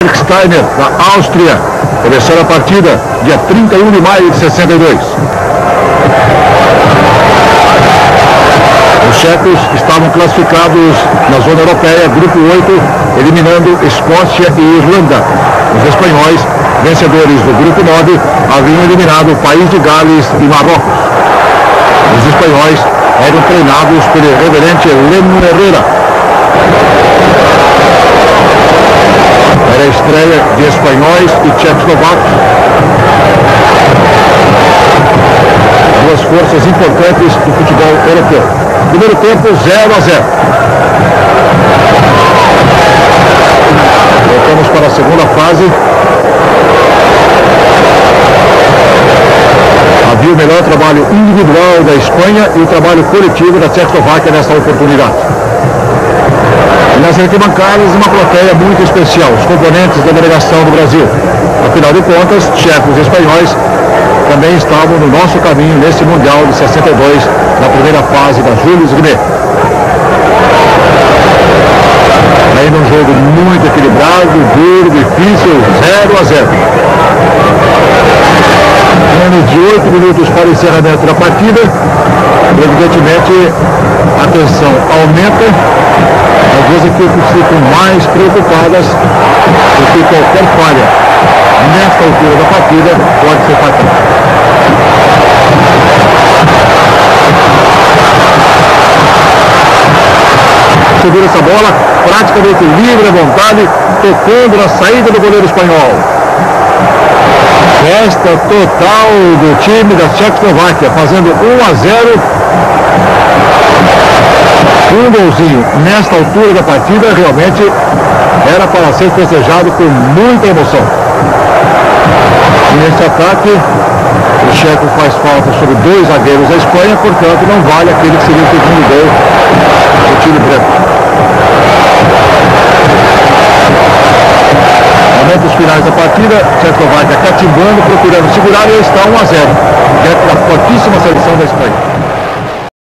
Dietrich Steiner, da Áustria. Começou a partida dia 31 de maio de 62. Os checos estavam classificados na zona europeia, grupo 8, eliminando Escócia e Irlanda. Os espanhóis, vencedores do grupo 9, haviam eliminado o País de Gales e Marrocos. Os espanhóis eram treinados pelo reverente Leno Herrera. Era a estreia de espanhóis e tchecoslovacos. Duas forças importantes do futebol europeu. Primeiro tempo, 0-0. Voltamos para a segunda fase. Havia o melhor trabalho individual da Espanha e o trabalho coletivo da Tchecoslováquia nessa oportunidade. E nas arquibancadas, uma plateia muito especial, os componentes da delegação do Brasil. Afinal de contas, tchecos e espanhóis também estavam no nosso caminho nesse Mundial de 62, na primeira fase da Jules Rimet. Ainda um jogo muito equilibrado, duro, difícil, 0-0. Menos de 8 minutos para o encerramento da partida. Evidentemente, a tensão aumenta. As duas equipes ficam mais preocupadas porque qualquer falha nesta altura da partida pode ser fatal. Segura essa bola, praticamente livre à vontade, tocando na saída do goleiro espanhol. Festa total do time da Tchecoslováquia, fazendo 1-0. Um golzinho nesta altura da partida realmente era para ser festejado com muita emoção. E nesse ataque, o checo faz falta sobre dois zagueiros da Espanha, portanto não vale aquele que seria o segundo gol do time branco. Momentos finais da partida, Tchecoslováquia catimbando, procurando segurar, e está 1-0 dentro da fortíssima seleção da Espanha.